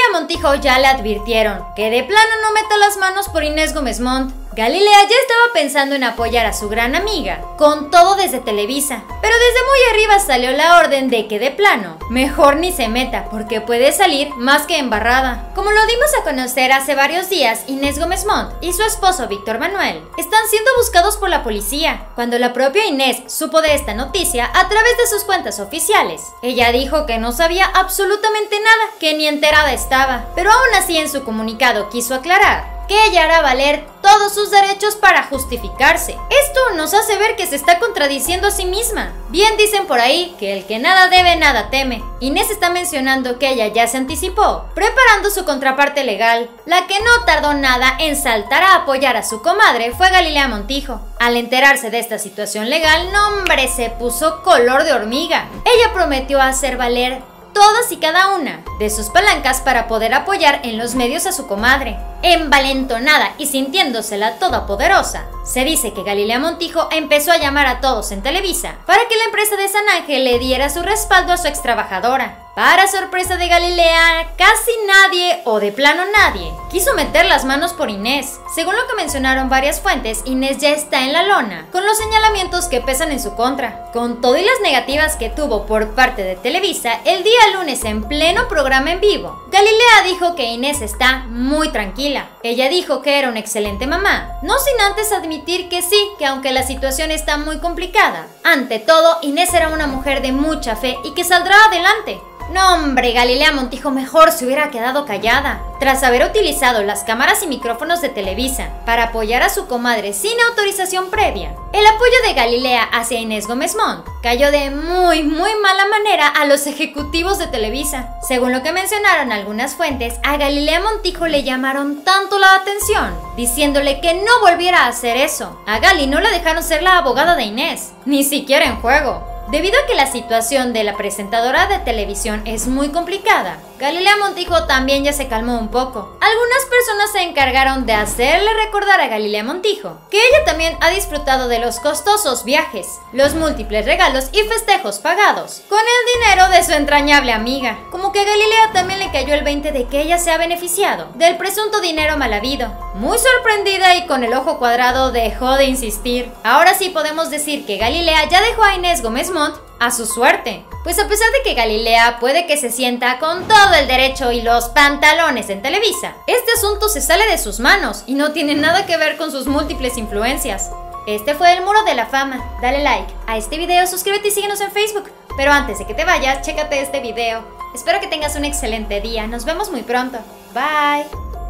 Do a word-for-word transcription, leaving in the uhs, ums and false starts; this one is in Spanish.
Montijo ya le advirtieron que de plano no meta las manos por Inés Gómez Montt. Galilea ya estaba pensando en apoyar a su gran amiga, con todo desde Televisa, pero desde muy arriba salió la orden de que de plano, mejor ni se meta porque puede salir más que embarrada. Como lo dimos a conocer hace varios días, Inés Gómez Montt y su esposo Víctor Manuel están siendo buscados por la policía. Cuando la propia Inés supo de esta noticia a través de sus cuentas oficiales, ella dijo que no sabía absolutamente nada, que ni enterada estaba, pero aún así en su comunicado quiso aclarar que ella hará valer todos sus derechos para justificarse. Esto nos hace ver que se está contradiciendo a sí misma. Bien dicen por ahí que el que nada debe, nada teme. Inés está mencionando que ella ya se anticipó, preparando su contraparte legal. La que no tardó nada en saltar a apoyar a su comadre fue Galilea Montijo. Al enterarse de esta situación legal, no hombre, se puso color de hormiga. Ella prometió hacer valer todas y cada una de sus palancas para poder apoyar en los medios a su comadre. Envalentonada y sintiéndosela todopoderosa, se dice que Galilea Montijo empezó a llamar a todos en Televisa para que la empresa de San Ángel le diera su respaldo a su extrabajadora. Para sorpresa de Galilea, casi nadie, o de plano nadie, quiso meter las manos por Inés. Según lo que mencionaron varias fuentes, Inés ya está en la lona, con los señalamientos que pesan en su contra. Con todo y las negativas que tuvo por parte de Televisa, el día lunes en pleno programa en vivo, Galilea dijo que Inés está muy tranquila. Ella dijo que era una excelente mamá, no sin antes admitir que sí, que aunque la situación está muy complicada, ante todo, Inés era una mujer de mucha fe y que saldrá adelante. No hombre, Galilea Montijo mejor se hubiera quedado callada. Tras haber utilizado las cámaras y micrófonos de Televisa para apoyar a su comadre sin autorización previa, el apoyo de Galilea hacia Inés Gómez Montt cayó de muy muy mala manera a los ejecutivos de Televisa. Según lo que mencionaron algunas fuentes, a Galilea Montijo le llamaron tanto la atención, diciéndole que no volviera a hacer eso. A Gali no le dejaron ser la abogada de Inés, ni siquiera en juego. Debido a que la situación de la presentadora de televisión es muy complicada, Galilea Montijo también ya se calmó un poco. Algunas personas se encargaron de hacerle recordar a Galilea Montijo que ella también ha disfrutado de los costosos viajes, los múltiples regalos y festejos pagados con el dinero de su entrañable amiga. Como que a Galilea también le cayó el veinte de que ella se ha beneficiado del presunto dinero mal habido. Muy sorprendida y con el ojo cuadrado dejó de insistir. Ahora sí podemos decir que Galilea ya dejó a Inés Gómez Montt a su suerte, pues a pesar de que Galilea puede que se sienta con todo el derecho y los pantalones en Televisa, este asunto se sale de sus manos y no tiene nada que ver con sus múltiples influencias. Este fue el Muro de la Fama. Dale like a este video, suscríbete y síguenos en Facebook. Pero antes de que te vayas, chécate este video. Espero que tengas un excelente día. Nos vemos muy pronto. Bye.